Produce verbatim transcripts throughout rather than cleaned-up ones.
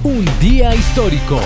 Un día histórico.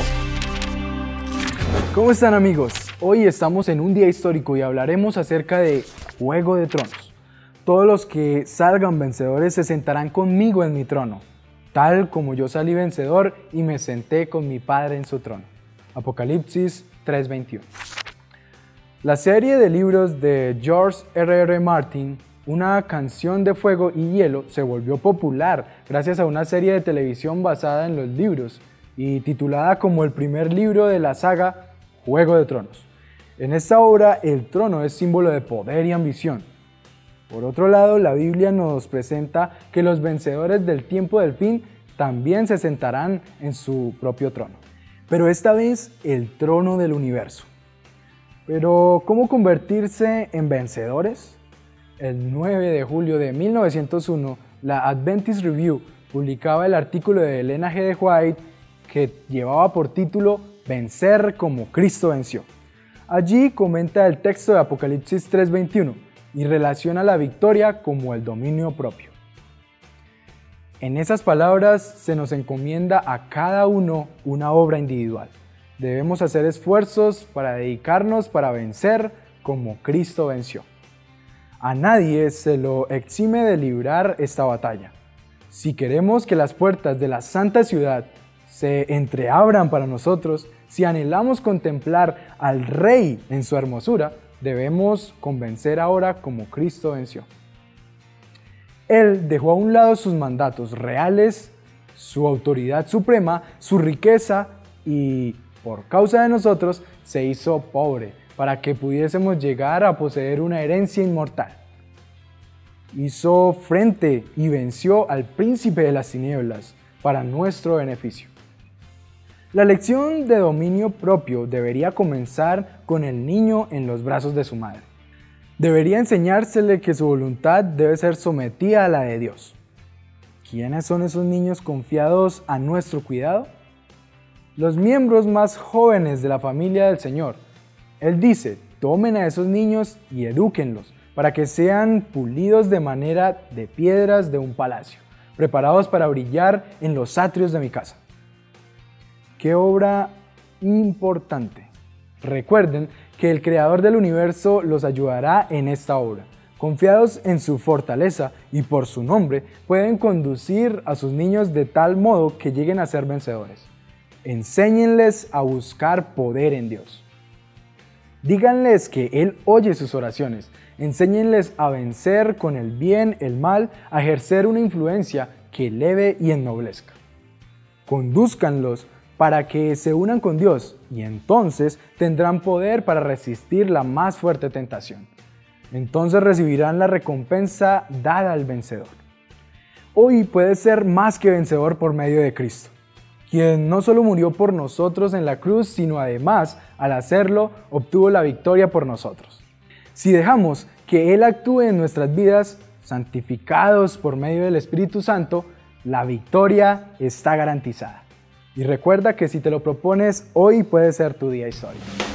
¿Cómo están, amigos? Hoy estamos en un día histórico y hablaremos acerca de Juego de Tronos. Todos los que salgan vencedores se sentarán conmigo en mi trono, tal como yo salí vencedor y me senté con mi Padre en su trono. Apocalipsis tres veintiuno. La serie de libros de George R R Martin, Una canción de fuego y hielo, se volvió popular gracias a una serie de televisión basada en los libros y titulada como el primer libro de la saga Juego de Tronos. En esta obra, el trono es símbolo de poder y ambición. Por otro lado, la Biblia nos presenta que los vencedores del tiempo del fin también se sentarán en su propio trono, pero esta vez el trono del universo. Pero, ¿cómo convertirse en vencedores? El nueve de julio de mil novecientos uno, la Adventist Review publicaba el artículo de Elena G. de White que llevaba por título Vencer como Cristo venció. Allí comenta el texto de Apocalipsis tres veintiuno y relaciona la victoria como el dominio propio. En esas palabras se nos encomienda a cada uno una obra individual. Debemos hacer esfuerzos para dedicarnos para vencer como Cristo venció. A nadie se lo exime de librar esta batalla. Si queremos que las puertas de la santa ciudad se entreabran para nosotros, si anhelamos contemplar al Rey en su hermosura, debemos convencer ahora como Cristo venció. Él dejó a un lado sus mandatos reales, su autoridad suprema, su riqueza y, por causa de nosotros, se hizo pobre para que pudiésemos llegar a poseer una herencia inmortal. Hizo frente y venció al príncipe de las tinieblas para nuestro beneficio. La lección de dominio propio debería comenzar con el niño en los brazos de su madre. Debería enseñársele que su voluntad debe ser sometida a la de Dios. ¿Quiénes son esos niños confiados a nuestro cuidado? Los miembros más jóvenes de la familia del Señor. Él dice, tomen a esos niños y edúquenlos para que sean pulidos de manera de piedras de un palacio, preparados para brillar en los atrios de mi casa. ¡Qué obra importante! Recuerden que el Creador del universo los ayudará en esta obra. Confiados en su fortaleza y por su nombre, pueden conducir a sus niños de tal modo que lleguen a ser vencedores. Enséñenles a buscar poder en Dios. Díganles que Él oye sus oraciones. Enséñenles a vencer con el bien, el mal, a ejercer una influencia que eleve y ennoblezca. Condúzcanlos para que se unan con Dios y entonces tendrán poder para resistir la más fuerte tentación. Entonces recibirán la recompensa dada al vencedor. Hoy puedes ser más que vencedor por medio de Cristo, quien no solo murió por nosotros en la cruz, sino además, al hacerlo, obtuvo la victoria por nosotros. Si dejamos que Él actúe en nuestras vidas, santificados por medio del Espíritu Santo, la victoria está garantizada. Y recuerda que si te lo propones, hoy puede ser tu día histórico.